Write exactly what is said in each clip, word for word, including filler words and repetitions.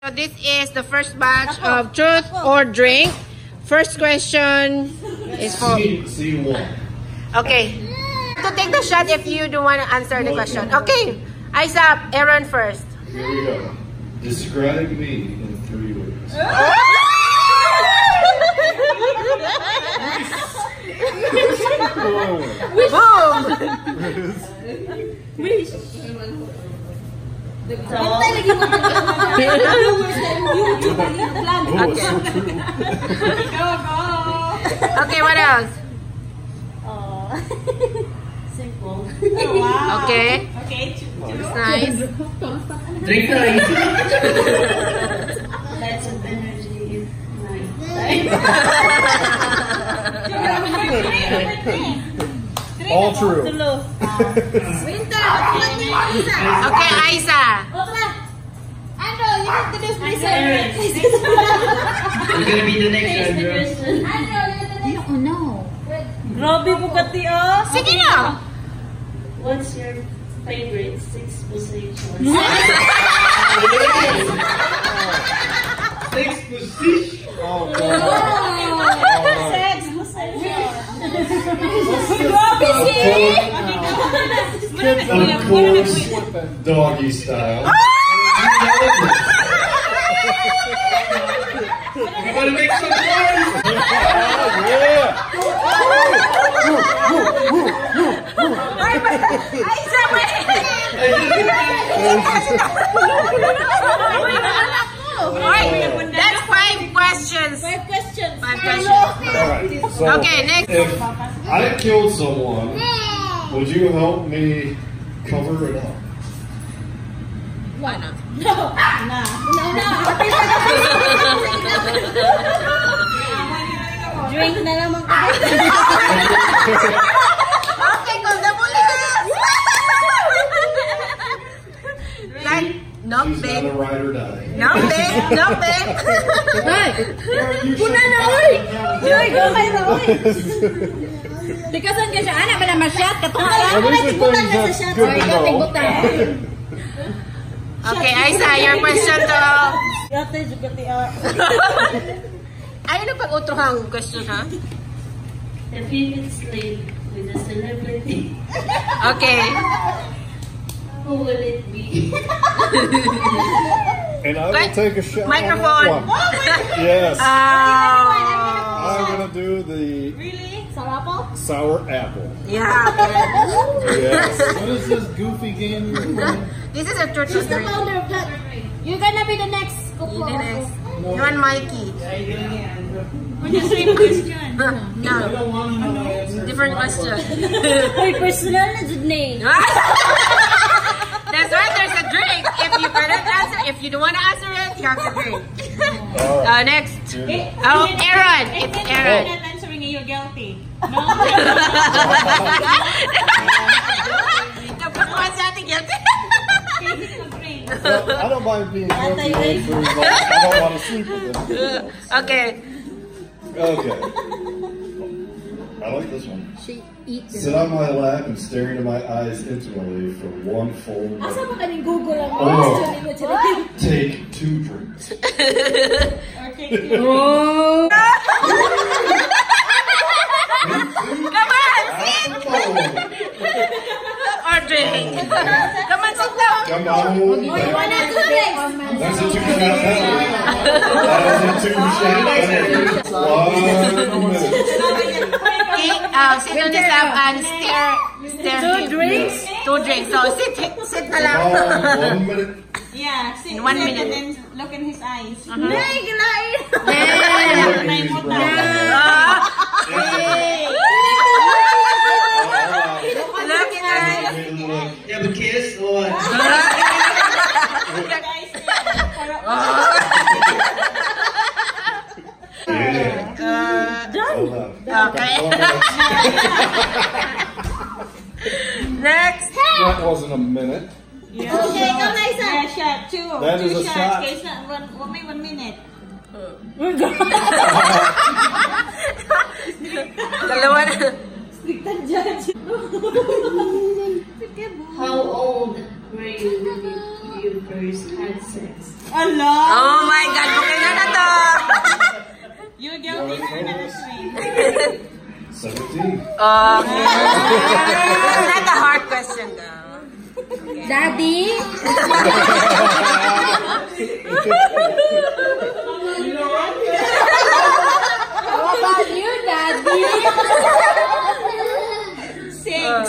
So this is the first batch of truth or drink. First question is for... C one. Okay. To take the shot if you don't want to answer the question. Okay. Isa, Aaron first. Here we go. Describe me in three words. Boom! Wish. Okay. Okay, what else? Oh. Simple. Oh, wow. Okay. Okay. It's nice. Drink nice. Lots of energy. All true. Okay, Isa. Ano, you have to do please. You're gonna be the next one, bro. Ano, you have to do no. Grabe po kati ah. Sige na. What's your favorite six position? Six position. Oh, God. Sex position. Of course, doggy style. You gotta make some noise. Isa, wait. Alright, that's five questions. Five questions. Five questions. Alright, so Okay, next. if I killed someone, would you help me cover it up? Why not? No. Na. Drink na naman ko. Okay, call the police. Like, no, She's not babe. a ride or die. No, babe. No, babe. Puna na, oy! Joy, go kayo na, oy! Tikasan ka siya, anak ba na ma-shot? Katunga lang. Well, these are things that's good to know. Okay, Isa, your question to... Yate, jugati ah. Ayaw na pag-utrohang question, ha? If you could sleep with a celebrity, Okay. who will it be? And I will Mic- take a shot microphone. on that one. Yes. Oh. I'm gonna do the Really? Sarapol? sour apple. Yeah. Yes. What is this goofy game you're playing? This is a truth or drink. Founder of that. You're gonna be the next You the next. You want Mikey? What's the same question? No. I don't want to know the answer. Different question. Uy, personal na jud ni. That's why there's a drink. If you cannot answer, if you don't want to answer it, you have to drink. All Uh, right. next. Oh, Aaron. It's Aaron. Not answering it, you're guilty. No? Napakawan sa ating guilty. Well, I don't mind being guilty only for as long as I don't want to sleep with them. Okay. Okay. I like this one. She eats Sit on my lap and stare into my eyes intimately for one full Asa minute. mo kaning Google ang Oh. question mo dyan? Take two drinks. Oh. Come on, sit. Or drink. Come on, sit down. Come on. One and two next. That's a two shot penalty. That is a two shot penalty. One minute. Okay, uh, sit on his lap and stare. Stare Two him. drinks? Two drinks. So sit, sit na lang. Oh, one minute. Yeah, sit, In one sit minute. and then look in his eyes. Nay, gilay! Yeah. Look at these brows. Ah. Hey! Look at us. You have a kiss or what? Yeah. Uh, Hold on. Okay. Next. That wasn't a minute. Yeah. Okay, go nice. Yeah, shot. Two. That two is a shots. shot. Okay, so one, one, may one minute. Dalawa na. Judge. How old were you when you you first had sex? Allah! Oh my God, bukay na na to! You guilty for number three. seventeen. Okay. It's not a hard question though. Daddy? How about you, Daddy? Six.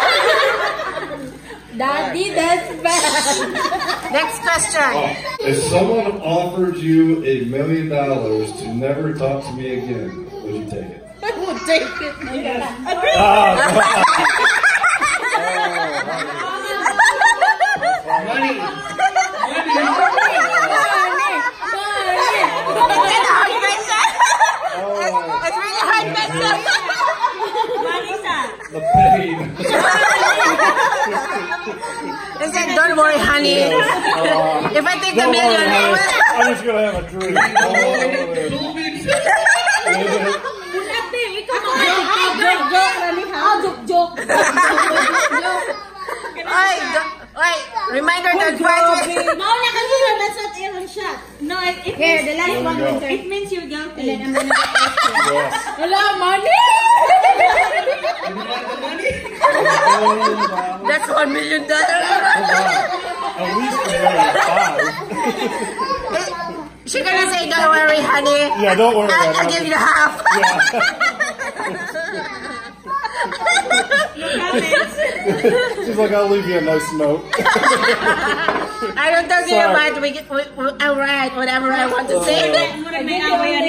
Daddy, that's bad. Next question. If someone offered you a million dollars to never talk to me again, would you take it? I would take it. Money. It's a hard question. It's really hard question. Marisa. The pain. They said, don't worry, honey. If I take the million, I will. I'm just gonna have a drink. Ate, ikaw naman. Joke, joke, Rani, ha? Joke, joke. Oy, do- oy, reminder to try to... Mauna ka sila, that's not Aaron shot. No, it, it Here, means, the last one go. answer. it means you're guilty. And then I'm gonna question. Yes. Hello, money! That's one million dollars. At least a million five. She gonna say, don't worry, honey. Yeah, don't worry I'll, about I'll it. give you the half. She's like, I'll leave you a nice note. I don't talk to you Sorry. about we, we, we, I'll write whatever I want to say. Mura may away yan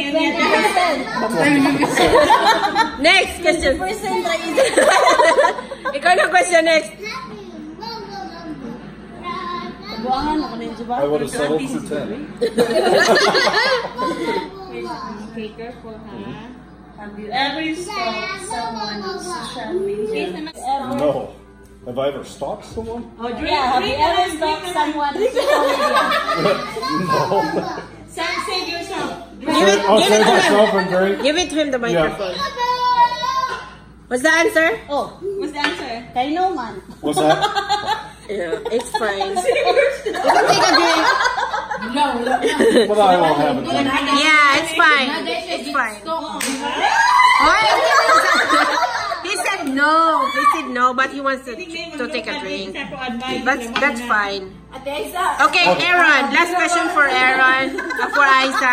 yan. Next question. Percent right. Ikaw na question next. Buangan ako na yung I would have settled for ten. Be careful, ha? Have you ever stalked someone on social media? No. Have I ever stalked someone? Oh, drink, Yeah, have you drink ever na, stalked drink na. someone on social media? No. Sam, save yourself. Give it, I'll give it save to myself him. and drink. Give it to him the microphone. What's the answer? Oh, What's the answer? kay no man. What's that? Yeah, it's fine. Save yourself. You can take a drink. But I won't have a drink. Yeah, it's fine. It's fine. What? He said no. He said no, but he wants to, to take a drink. But that's fine. Okay, Aaron. Last question for Aaron. Uh, for Isa.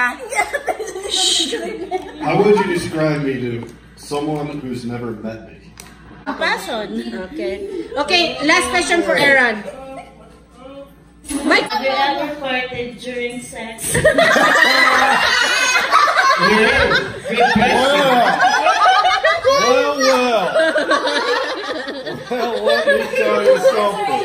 How would you describe me to someone who's never met me? Passion. Okay. Okay, last question for Aaron. Mike. Have you ever farted during sex? Yeah. Good question. Well, well. Well, let me tell you something.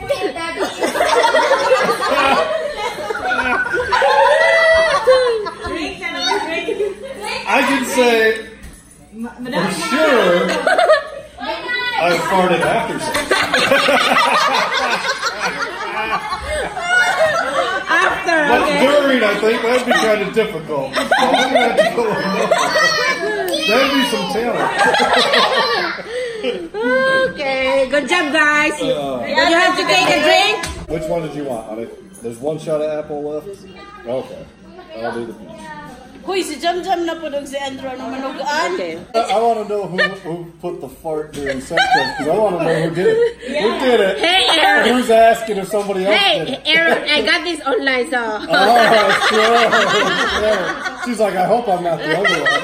Drink na naman, drink. I can say for sure I farted after sex. After. But Okay. during, I think that'd be kind of difficult. So I'm gonna have to go with no. That'd be some talent. Okay. Good job, guys. You, Uh, you have to take a drink. Which one did you want? honey? There's one shot of apple left. Okay, I'll do the peach. Hoy, si Jam Jam na po si Andrew na manugaan. Okay. I, I want to know who who put the fart during sex because I want to know who did it. Who did it? Hey, And Aaron. who's asking if somebody else did Hey, it? Aaron. I got this online, so. Oh, sure. sure. She's like, I hope I'm not the other one.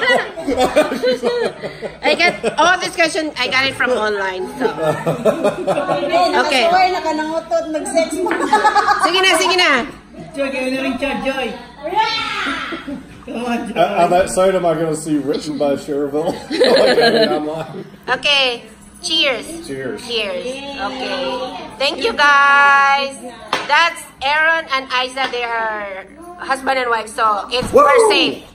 I got all this question. I got it from online, so. Okay. Nakasuway na ka nangutot, mag-sex mo. Sige na, sige na. Joy, kayo na rin siya, Joy. Come on, Joy. On that site, am I going to see written by Cherville? Like I mean, online. Okay. Cheers. Cheers. Cheers. Okay. Thank you, guys. That's Aaron and Isa. They are husband and wife, so it's we're safe.